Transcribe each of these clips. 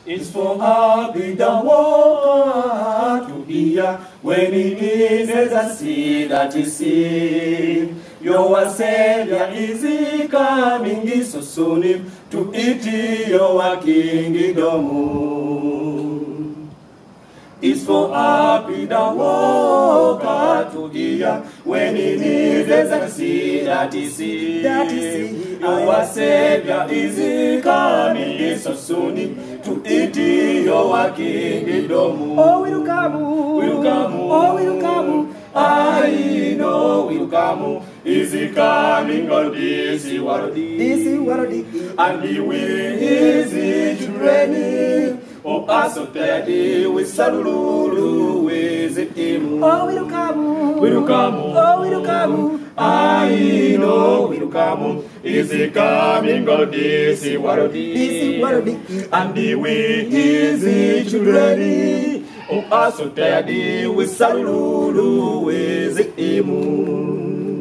It's for happy the walker to hear when he is as I see that he see. Your Savior is he coming so soon to eat your kingdom. It's for happy the walker to hear when he is as I see that he see. Your Savior is he coming so soon to eat your kingdom. Oh, will come, Will come, oh, will come. I know will come. Is he coming on this world? And he will easy to reign. Oh, also daddy with Salulu with him. Oh, will come, Will come, oh, will come. I know will come. Is he coming on this world? And he will easy to reign. Oh, also daddy with Salulu with him.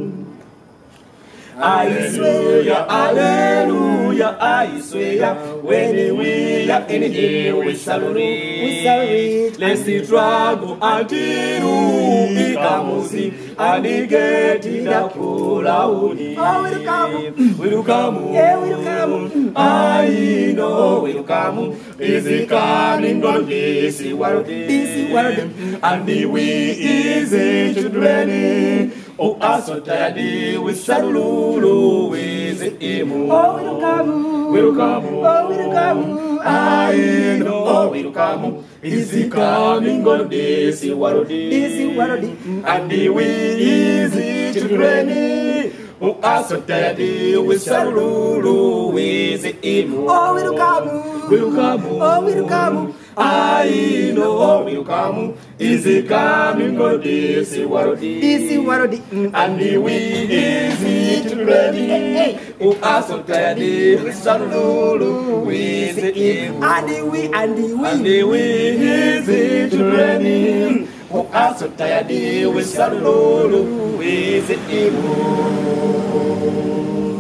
Hallelujah, hallelujah, I swear, when we are in here, we salute. Let's struggle until he comes in, and he get in the Kulauni. Oh, will come, Will come, yeah, will come. I know will come. Is he coming on this world? And he will easy to drain. Oh, also daddy with Salulu with him. Oh, will come, Will come, oh, will come. I know will come. Is he coming on this world? And he will easy to drain. Oh, also daddy with Salulu with him. Oh, will come, Will come, oh, will come. I know will come. Is he coming on this world? And he will easy to ready. Oh, also daddy with Salulu with him. And he will, And he will easy to ready. Oh, also daddy with Salulu with him.